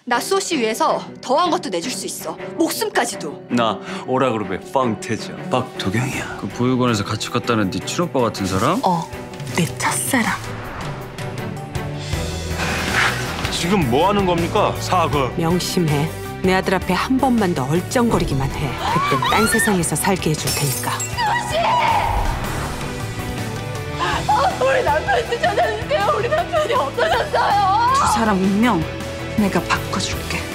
나 수호 씨 위해서 더한 것도 내줄 수 있어. 목숨까지도. 나 오라 그룹의 빵태지야. 박도경이야. 그 보육원에서 같이 갔다는 네 친오빠 같은 사람? 내 첫사랑. 지금 뭐 하는 겁니까? 사과. 명심해. 내 아들 앞에 한 번만 더 얼쩡거리기만 해. 그땐 딴 세상에서 살게 해줄 테니까. 우리 남편 좀 찾아주세요. 우리 남편이 없어졌어요. 두 사람 운명 내가 바꿔줄게.